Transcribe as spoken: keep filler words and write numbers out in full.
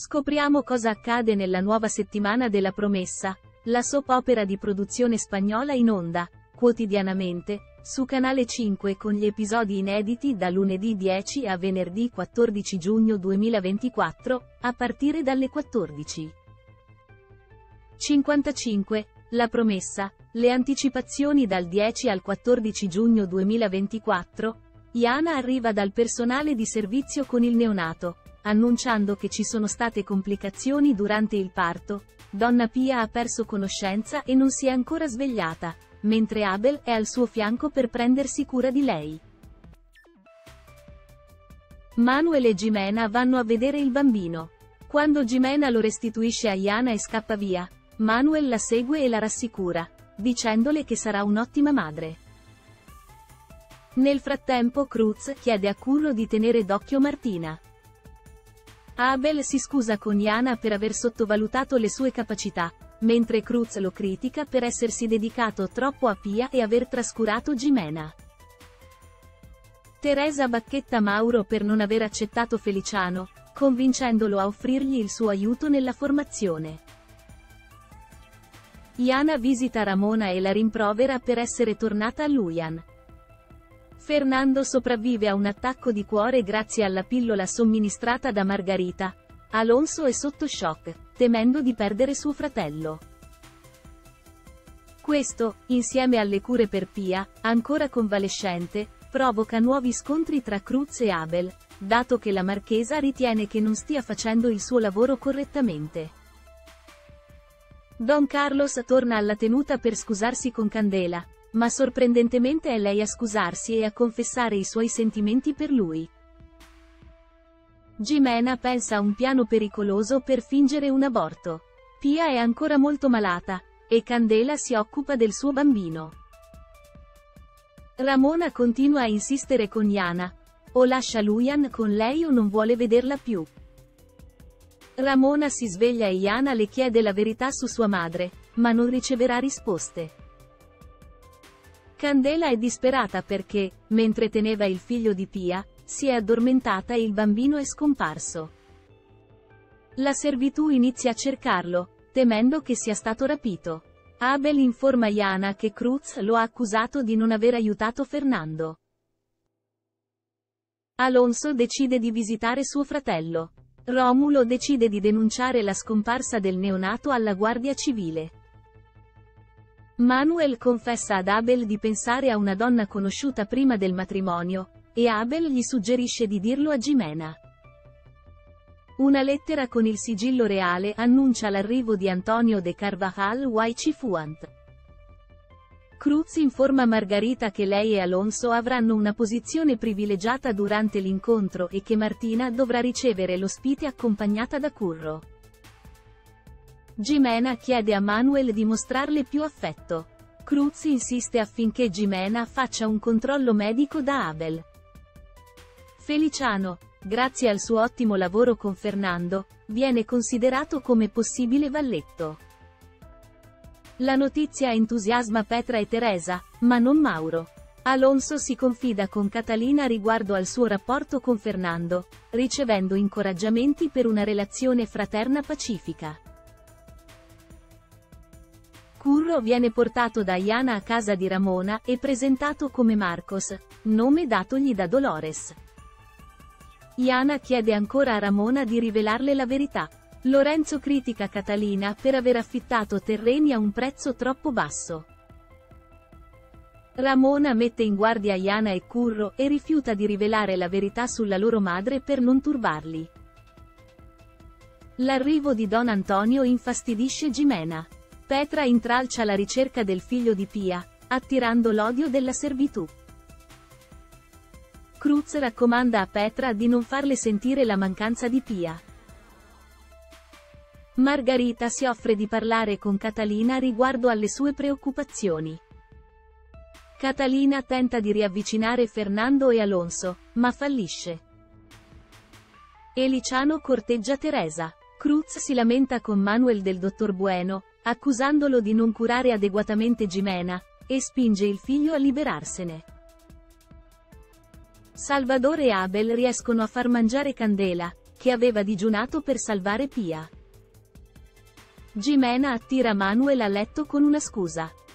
Scopriamo cosa accade nella nuova settimana della Promessa, la soap opera di produzione spagnola in onda, quotidianamente, su Canale cinque con gli episodi inediti da lunedì dieci a venerdì quattordici giugno duemilaventiquattro, a partire dalle quattordici e cinquantacinque. La Promessa, le anticipazioni dal dieci al quattordici giugno duemilaventiquattro. Jana arriva dal personale di servizio con il neonato, annunciando che ci sono state complicazioni durante il parto. Donna Pia ha perso conoscenza e non si è ancora svegliata, mentre Abel è al suo fianco per prendersi cura di lei. Manuel e Jimena vanno a vedere il bambino. Quando Jimena lo restituisce a Jana e scappa via, Manuel la segue e la rassicura, dicendole che sarà un'ottima madre. Nel frattempo Cruz chiede a Curro di tenere d'occhio Martina. Abel si scusa con Jana per aver sottovalutato le sue capacità, mentre Cruz lo critica per essersi dedicato troppo a Pia e aver trascurato Jimena. Teresa bacchetta Mauro per non aver accettato Feliciano, convincendolo a offrirgli il suo aiuto nella formazione. Jana visita Ramona e la rimprovera per essere tornata a Luyan. Fernando sopravvive a un attacco di cuore grazie alla pillola somministrata da Margarita. Alonso è sotto shock, temendo di perdere suo fratello. Questo, insieme alle cure per Pia, ancora convalescente, provoca nuovi scontri tra Cruz e Abel, dato che la marchesa ritiene che non stia facendo il suo lavoro correttamente. Don Carlos torna alla tenuta per scusarsi con Candela, ma sorprendentemente è lei a scusarsi e a confessare i suoi sentimenti per lui. Jimena pensa a un piano pericoloso per fingere un aborto. Pia è ancora molto malata, e Candela si occupa del suo bambino. Ramona continua a insistere con Jana. O lascia Luyan con lei o non vuole vederla più. Ramona si sveglia e Jana le chiede la verità su sua madre, ma non riceverà risposte. Candela è disperata perché, mentre teneva il figlio di Pia, si è addormentata e il bambino è scomparso. La servitù inizia a cercarlo, temendo che sia stato rapito. Abel informa Jana che Cruz lo ha accusato di non aver aiutato Fernando. Alonso decide di visitare suo fratello. Romulo decide di denunciare la scomparsa del neonato alla Guardia Civile. Manuel confessa ad Abel di pensare a una donna conosciuta prima del matrimonio, e Abel gli suggerisce di dirlo a Jimena. Una lettera con il sigillo reale annuncia l'arrivo di Antonio de Carvajal y Cifuent. Cruz informa Margarita che lei e Alonso avranno una posizione privilegiata durante l'incontro e che Martina dovrà ricevere l'ospite accompagnata da Curro. Jimena chiede a Manuel di mostrarle più affetto. Cruz insiste affinché Jimena faccia un controllo medico da Abel. Feliciano, grazie al suo ottimo lavoro con Fernando, viene considerato come possibile valletto. La notizia entusiasma Petra e Teresa, ma non Mauro. Alonso si confida con Catalina riguardo al suo rapporto con Fernando, ricevendo incoraggiamenti per una relazione fraterna pacifica. Curro viene portato da Jana a casa di Ramona e presentato come Marcos, nome datogli da Dolores. Jana chiede ancora a Ramona di rivelarle la verità. Lorenzo critica Catalina per aver affittato terreni a un prezzo troppo basso. Ramona mette in guardia Jana e Curro e rifiuta di rivelare la verità sulla loro madre per non turbarli. L'arrivo di Don Antonio infastidisce Jimena. Petra intralcia la ricerca del figlio di Pia, attirando l'odio della servitù. Cruz raccomanda a Petra di non farle sentire la mancanza di Pia. Margarita si offre di parlare con Catalina riguardo alle sue preoccupazioni. Catalina tenta di riavvicinare Fernando e Alonso, ma fallisce. Feliciano corteggia Teresa. Cruz si lamenta con Manuel del dottor Bueno, accusandolo di non curare adeguatamente Jimena, e spinge il figlio a liberarsene. Salvador e Abel riescono a far mangiare Candela, che aveva digiunato per salvare Pia. Jimena attira Manuel a letto con una scusa.